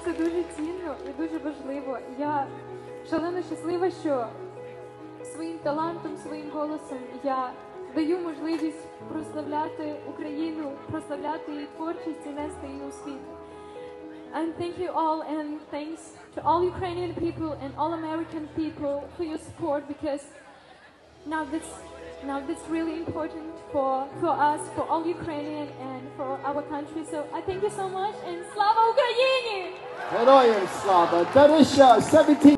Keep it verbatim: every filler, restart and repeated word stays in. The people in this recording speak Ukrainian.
це дуже цінно і дуже важливо. Я шалено щаслива, що своїм талантом, своїм голосом я даю можливість прославляти Україну, прославляти її творчість і нести її у світ. And thank you all, and thanks to all Ukrainian people and all American people for your support, because now that's now that's really important for for us, for all Ukrainian and for our country. So I thank you so much, and Slava Ukraini! Героям слава! Дарища, seventeen